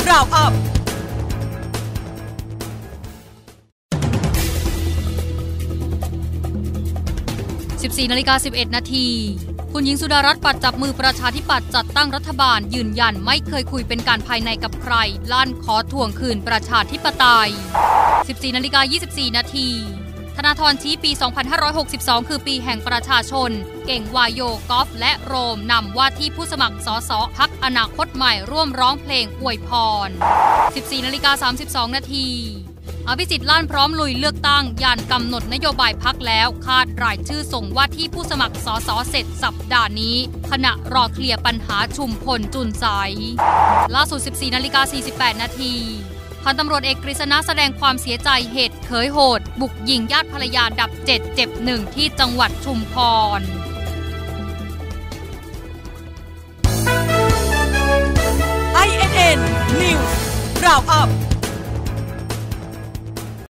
Roundup 14:11 นาทีคุณหญิงสุดารัตน์ปัดจับมือประชาธิปัตย์จัดตั้งรัฐบาลยืนยันไม่เคยคุยเป็นการภายในกับใครลั่นขอทวงคืนประชาธิปไตย 14:24 นาทีธนาธรชี้ปี 2562 คือปีแห่งประชาชนเก่งวายโยกอล์ฟและโรมนำว่าที่ผู้สมัครสสพรรคอนาคตใหม่ร่วมร้องเพลงอวยพร 14:32 นาทีอภิสิทธิ์ลั่นพร้อมลุยเลือกตั้งยันกำหนดนโยบายพรรคแล้วคาดรายชื่อส่งว่าที่ผู้สมัครสสเสร็จสัปดาห์นี้ขณะรอเคลียร์ปัญหาชุมพลจุนใสล่าสุด 14:48 นาทีพันตำรวจเอกกฤษณะแสดงความเสียใจเหตุเขยโหดบุกยิงญาติภรรยาดับ7เจ็บ1ที่จังหวัดชุมพร INN News Roundup